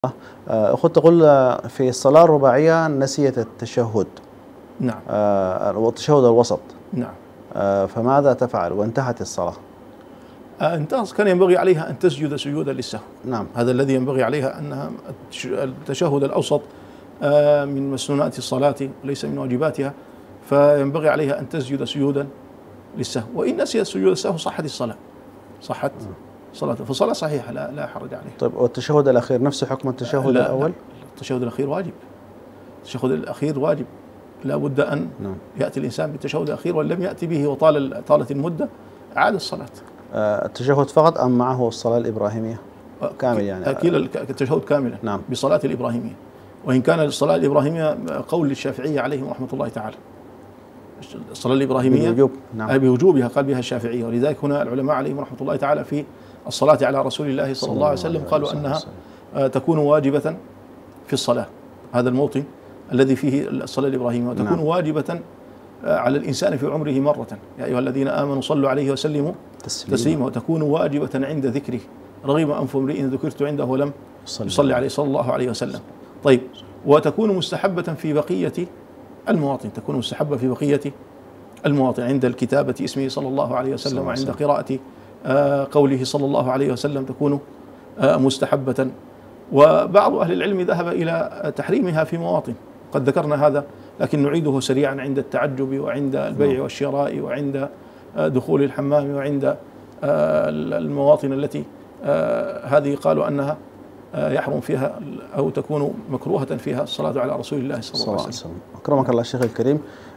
أخت تقول في الصلاة الرباعية نسيت التشهد. نعم. والتشهد الوسط. نعم. فماذا تفعل وانتهت الصلاة؟ كان ينبغي عليها أن تسجد سجودا للسهو. نعم. هذا الذي ينبغي عليها، أنها التشهد الأوسط من مسنونات الصلاة وليس من واجباتها، فينبغي عليها أن تسجد سجودا للسهو. وإن نسيت سجود السهو صحت الصلاة، صحت صلاته، فالصلاة صحيحة لا حرج عليها. طيب والتشهد الأخير نفس حكم التشهد الأول؟ لا. التشهد الأخير واجب. التشهد الأخير واجب، لا بد أن يأتي الإنسان بالتشهد الأخير، وإن لم يأتي به وطالت المدة أعاد الصلاة. التشهد فقط أم معه الصلاة الإبراهيمية كامل يعني؟ أكيد التشهد كاملا. نعم. بصلاة الإبراهيمية، وإن كان الصلاة الإبراهيمية قول للشافعية عليهم رحمة الله تعالى. الصلاة الإبراهيمية بوجوب. نعم. بوجوبها قال بها الشافعية، ولذلك هنا العلماء عليهم رحمة الله تعالى في الصلاة على رسول الله صلى الله عليه وسلم قالوا أنها تكون واجبة في الصلاة، هذا الموطن الذي فيه الصلاة الإبراهيمية، وتكون واجبة على الإنسان في عمره مرة. يا أيها الذين آمنوا صلوا عليه وسلموا تسليما. وتكون واجبة عند ذكره، رغم أنف امرئ ذكرت عنده ولم يصلي عليه صلى الله عليه وسلم. طيب، وتكون مستحبة في بقية المواطن، تكون مستحبة في بقية المواطن، عند الكتابة اسمه صلى الله عليه وسلم، وعند قراءة قوله صلى الله عليه وسلم تكون مستحبة. وبعض أهل العلم ذهب إلى تحريمها في مواطن، قد ذكرنا هذا، لكن نعيده سريعا: عند التعجب، وعند البيع والشراء، وعند دخول الحمام، وعند المواطن التي هذه قالوا أنها يحرم فيها أو تكون مكروهة فيها الصلاة على رسول الله صلى الله عليه وسلم. أكرمك الله الشيخ الكريم.